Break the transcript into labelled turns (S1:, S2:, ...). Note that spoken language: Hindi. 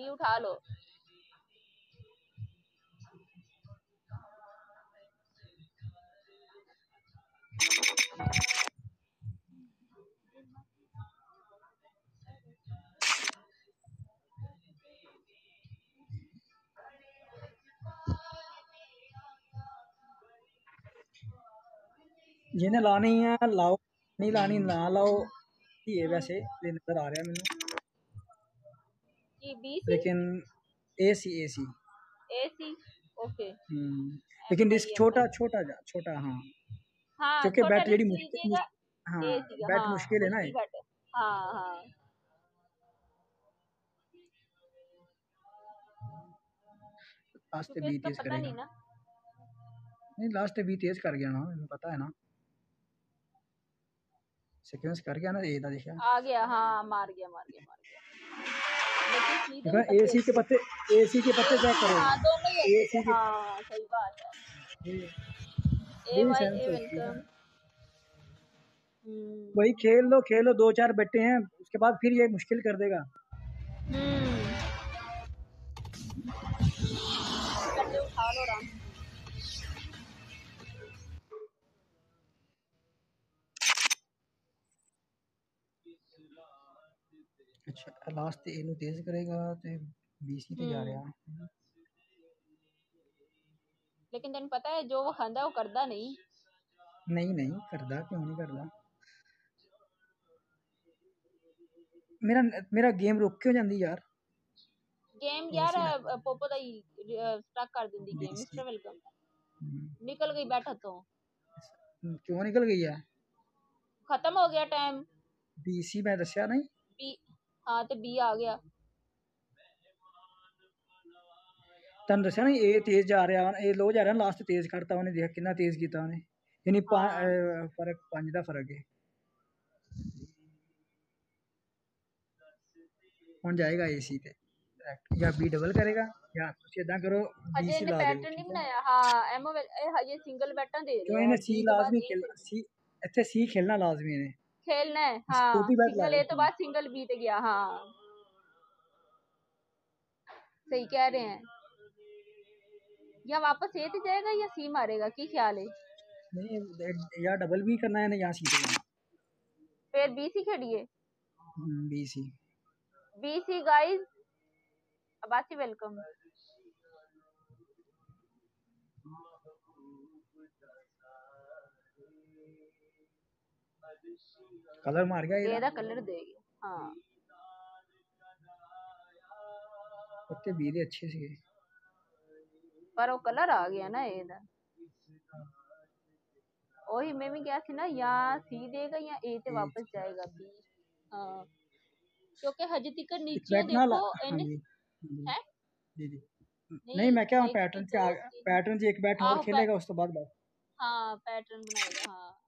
S1: बी उठा लो।
S2: जिन्हें लानी है लाओ, नहीं लानी ना लाओ। ये वैसे ये नजर आ रहा है मैंने, लेकिन एसी एसी
S1: एसी ओके।
S2: लेकिन रिस्क छोटा छोटा छोटा। हाँ
S1: हाँ
S2: क्योंकि
S1: छोटा
S2: बैट
S1: रिस्क
S2: जेडी
S1: लीजिएगा।
S2: हाँ
S1: एसी का
S2: बैट
S1: हाँ
S2: मुश्किल है ना
S1: मुश्किल बैट है। हाँ हाँ
S2: लास्ट
S1: क्योंकि
S2: बी
S1: इसका
S2: तेज
S1: पता
S2: करेगा।
S1: नहीं ना।
S2: नहीं लास्ट बी तेज कर गया ना, पता है ना, सीक्वेंस कर गया ना। ए दा देखा
S1: आ गया हाँ, मार गया मार गया मार गया। लेकिन सीधे
S2: देखा।
S1: भी पत्ते
S2: एसी के पत्ते, एसी के पत्ते चेक करो।
S1: हाँ दोनों ही अच्छे थे।
S2: एसी के
S1: हाँ सही बात है। ए
S2: यही
S1: वाई
S2: सेंस
S1: ए
S2: होती है ना।
S1: वेलकम।
S2: वही खेल लो 2-4 बट्टे हैं, उसके बाद फिर ये मुश्किल कर देगा।
S1: बट्टे उठा लो राम।
S2: अच्छा लास्ट ਇਹਨੂੰ तेज करेगा तो बीसी ਤੇ जा रहा।
S1: लेकिन तेन पता है जो वो खांदा वो करदा नहीं।
S2: नहीं नहीं करदा, क्यों नहीं करदा। मेरा मेरा गेम रुक क्यों जाती यार।
S1: गेम यार पोपो दा ही स्टक कर दिंदी गेम। मिस्टर वेलकम निकल गई बैठा तो।
S2: क्यों निकल गई है।
S1: खत्म हो गया टाइम।
S2: बीसी मैं दस्या नहीं।
S1: बी हाँ ते बी आ गया।
S2: ਤੈਨੂੰ ਦੱਸਿਆ ਨਾ ਇਹ ਤੇਜ਼ ਜਾ ਰਿਹਾ, ਇਹ ਲੋ ਜਾ ਰਿਹਾ, ਲਾਸਟ ਤੇਜ਼ ਕਰਤਾ ਉਹਨੇ, ਦੇਖ ਕਿੰਨਾ ਤੇਜ਼ ਕੀਤਾ ਉਹਨੇ। ਯਾਨੀ ਫਰਕ 5 ਦਾ ਫਰਕ ਹੈ। ਹੁਣ ਜਾਏਗਾ ਏਸੀ ਤੇ ਜਾਂ ਬੀ ਡਬਲ ਕਰੇਗਾ ਜਾਂ ਤੁਸੀਂ ਇਦਾਂ ਕਰੋ ਬੀ ਸੀ ਲਾ ਦਿਓ।
S1: ਪੈਟਰਨ ਨਹੀਂ ਬਣਾਇਆ ਹਾਂ ਐਮੋ ਇਹ ਹਜੇ ਸਿੰਗਲ ਬੈਟਾਂ ਦੇ
S2: ਕਿਉਂ
S1: ਰਿਹਾ
S2: ਇਹਨੇ
S1: ਹੈ।
S2: ਸੀ
S1: ਬੀ ਤੋਂ ਬਾਅਦ
S2: ਲਾਜ਼ਮੀ
S1: ए
S2: ਸੀ, ਇੱਥੇ ਸੀ ਖੇਲਣਾ ਲਾਜ਼ਮੀ ਇਹਨੇ।
S1: खेलना है हाँ। सिंगल ए तो बाद सिंगल बी पे गया। हाँ सही कह रहे हैं। या वापस ए पे जाएगा या सी मारेगा की ख्याल है।
S2: नहीं या डबल भी करना है ना या सी पे जाना।
S1: फिर बी सी खेलिए।
S2: B C
S1: guys Abbasi welcome.
S2: Colour मार गया
S1: ਇਹਦਾ कलर दे गया। हाँ
S2: पत्ते बी दे अच्छे से
S1: पर वो कलर आ गया ना ਇਹਦਾ। वही मैं भी क्या थी ना, या सी देगा या ए ते वापस जाएगा बी। हाँ क्योंकि हजे तक नीचे देखो
S2: हाँ जी
S1: है
S2: जी जी। नहीं मैं क्या पैटर्न से एक बैट और खेलेगा उस तो बाद
S1: हाँ पैटर्न बनाएगा। हाँ